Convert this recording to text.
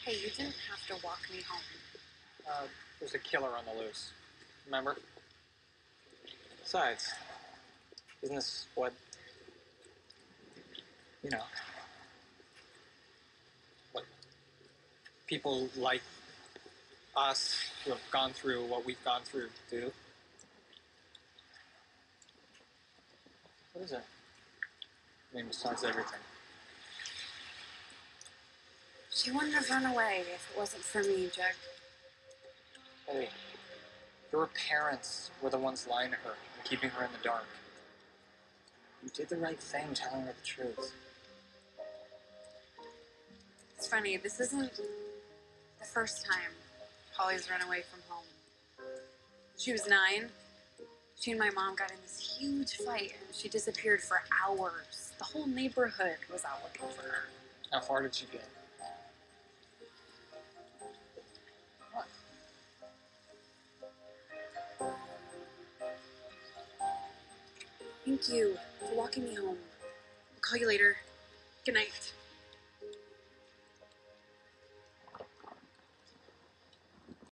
Hey, you didn't have to walk me home. There's a killer on the loose. Remember? Besides, isn't this what, you know, what people like us who have gone through what we've gone through do? What is it? I mean, besides everything. She wouldn't have run away if it wasn't for me, Jack. Hey, your parents were the ones lying to her and keeping her in the dark. You did the right thing telling her the truth. It's funny, this isn't the first time Polly's run away from home. She was 9. She and my mom got in this huge fight and she disappeared for hours. The whole neighborhood was out looking for her. How far did she get? What? Thank you for walking me home. I'll call you later. Good night.